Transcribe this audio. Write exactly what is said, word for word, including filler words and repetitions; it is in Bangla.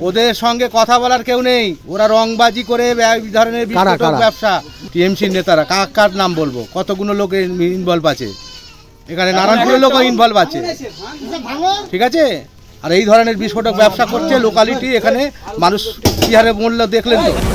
ওদের সঙ্গে কথা বলার কেউ নেই, ওরা রংবাজি করে এই ধরনের বিস্ফোরক ব্যবসা। টিএমসির নেতারা কার কার নাম বলবো, কতগুলো লোক ইনভলভ আছে এখানে, নারায়ণপুরের লোকও ইনভলভ আছে, ঠিক আছে। আর এই ধরনের বিস্ফোরক ব্যবসা করছে লোকালিটি, এখানে মানুষ কি হারে মূল্য দেখলেন তো।